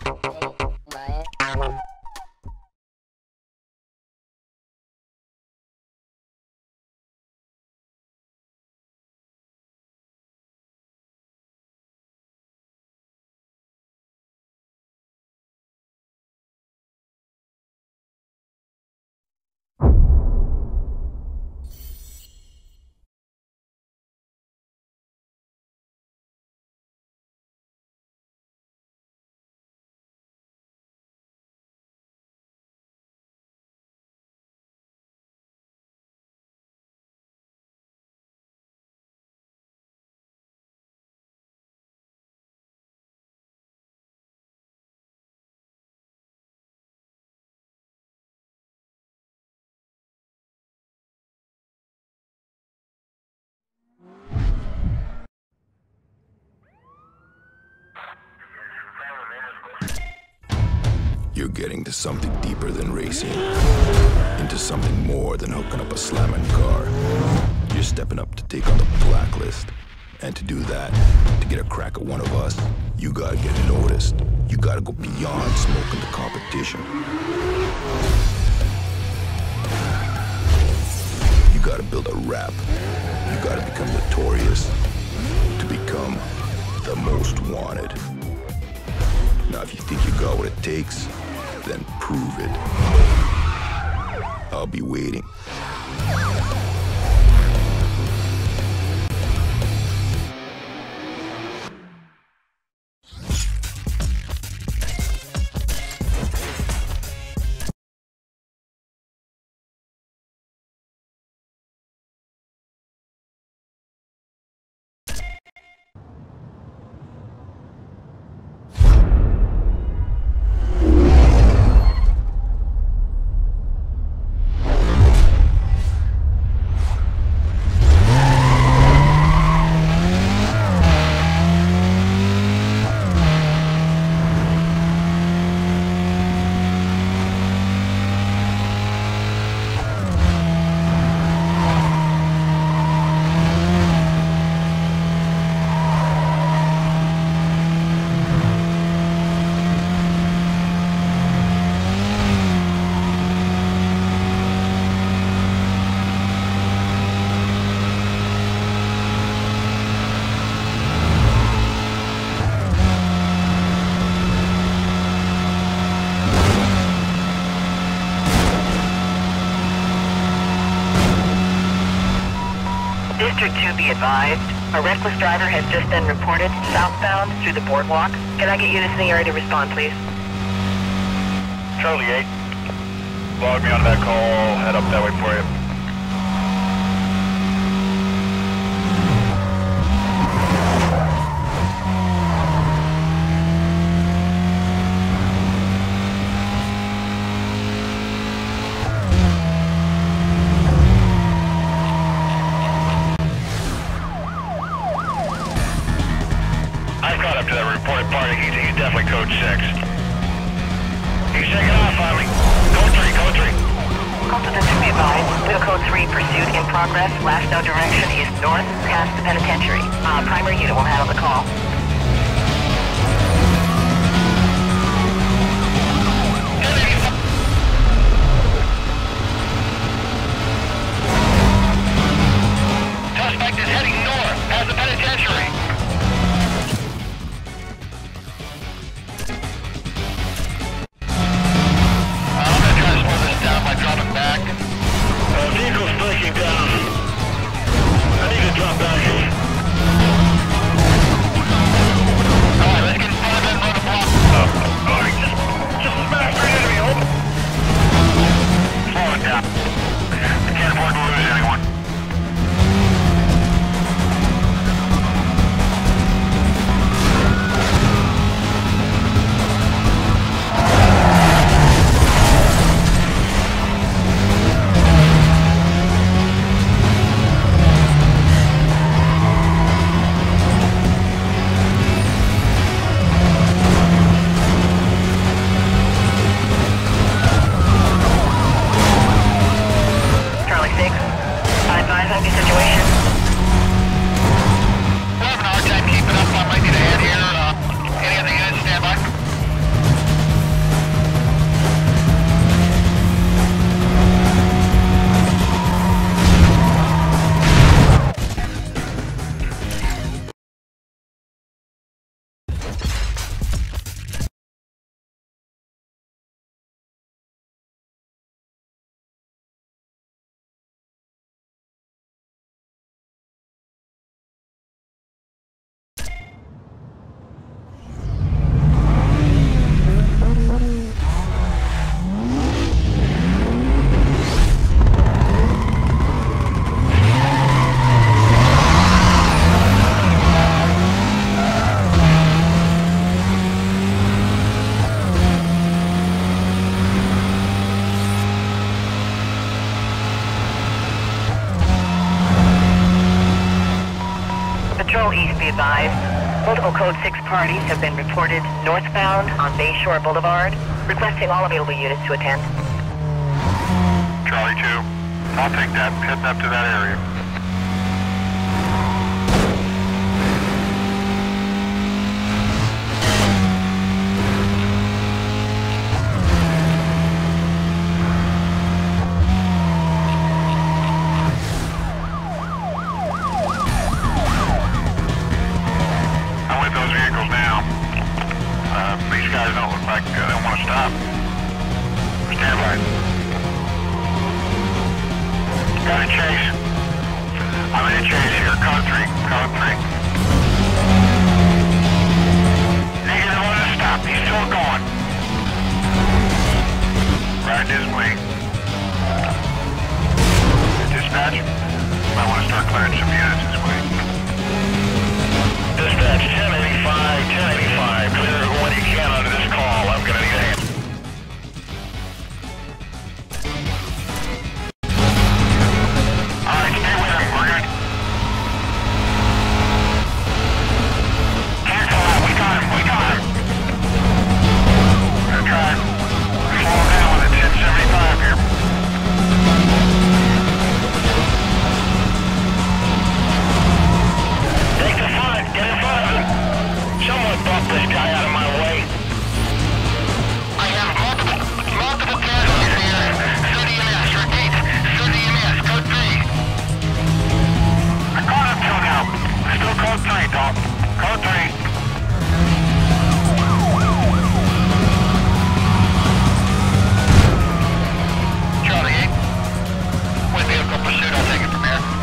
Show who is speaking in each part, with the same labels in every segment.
Speaker 1: You're getting to something deeper than racing, into something more than hooking up a slamming car. You're stepping up to take on the blacklist. And to do that, to get a crack at one of us, you gotta get noticed. You gotta go beyond smoking the competition. You gotta build a rap. You gotta become notorious to become the most wanted. Now, if you think you got what it takes, then prove it. I'll be waiting.
Speaker 2: District 2 be advised. A reckless driver has just been reported southbound through the boardwalk. Can I get units in the area to respond, please?
Speaker 3: Charlie 8. Log me onto that call. Head up that way for you. Up to that reported party, he's definitely code 6. He's taking off on me. Code 3, code 3.
Speaker 2: Consultant to be advised. Wheel code 3, pursuit in progress. Last known direction is north, past the penitentiary. Primary unit will handle the call.
Speaker 3: Suspect is heading north, past the penitentiary. Vehicle's breaking down. I need to drop back here.
Speaker 2: Patrol East, be advised. Multiple Code 6 parties have been reported northbound on Bayshore Boulevard, requesting all available units to attend.
Speaker 3: Charlie 2, I'll take that. Heading up to that area. These guys don't look like they don't want to stop. Stand by. Got a chase. I'm in a chase here. Code 3. Code 3. He doesn't want to stop. He's still going. Riding his wing. Dispatch. Might want to start clearing some units this way. Dispatch 1085, 1085. Clear when you can under this call. I'm going to need a hand. Alright, stay with him. We're good. Cancel out. We got him. We got him. We're going to try and slow him down with a 1075 here. Take the front. Get in front of him. Someone bump this guy out of my way. I have multiple casualties here. Through the EMS. Repeat. Through the EMS. Code 3. I caught him till now. Still code 3, Doc. Code 3. Charlie 8. With vehicle pursuit, I'll take it from here.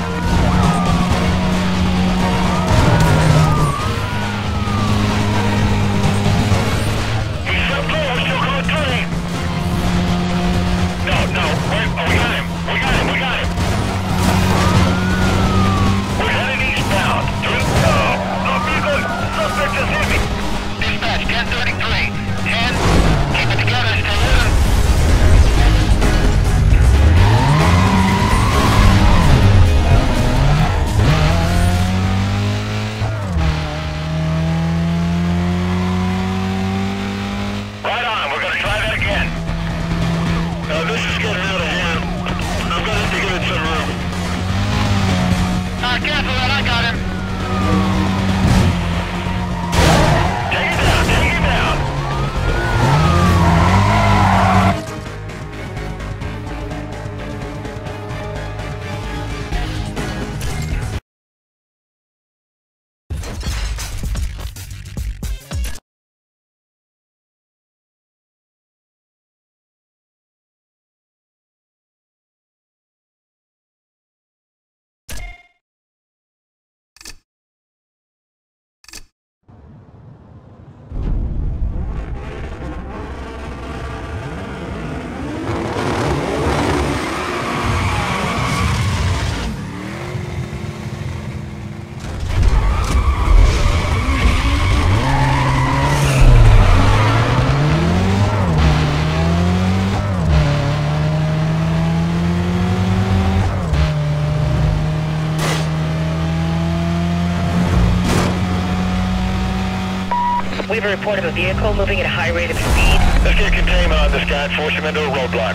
Speaker 2: We have a report of a vehicle moving at a high rate of speed.
Speaker 3: Let's get containment on this guy and force him into a roadblock.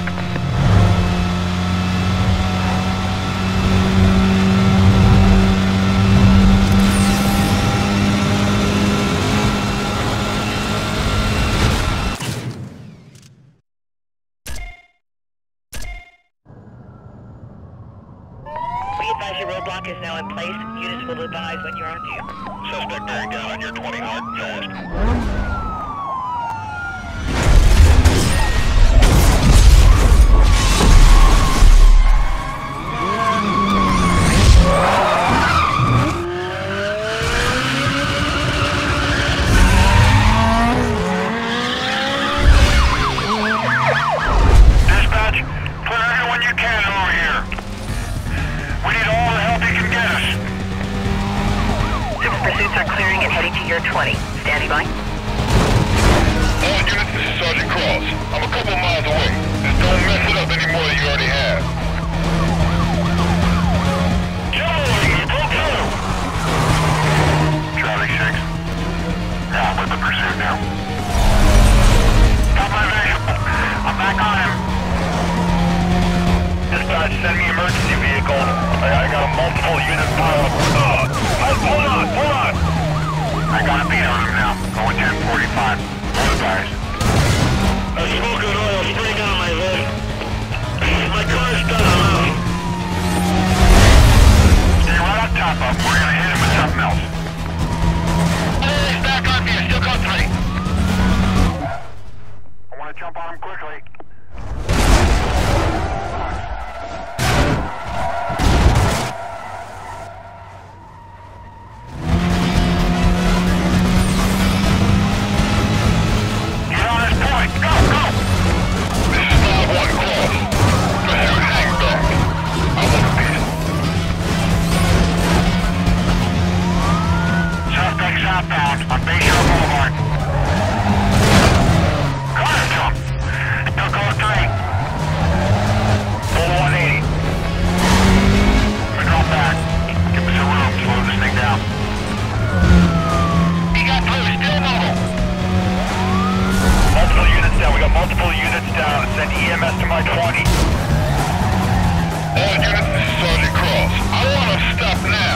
Speaker 2: We advise your roadblock is now in place. Units will advise when you're on view.
Speaker 3: Suspect bearing down on your 20 hard and fast. Dispatch, clear everyone you can over here. We need all the help you can get us.
Speaker 2: Pursuits are clearing and heading to your 20. Standing by.
Speaker 3: send me emergency vehicle. I got a multiple unit pile up. Hold on! I got a beat on him now. Going 1045. Hold guys. I'm smoking oil spraying on my head. My car's done, I'm out. Stay right on top of him. We're gonna hit him with something else. Hey, back on me. Still got 3. I want to jump on him quickly. Multiple units down. Send EMS to my 20. All units, this is Sergeant Cross. I want to stop now.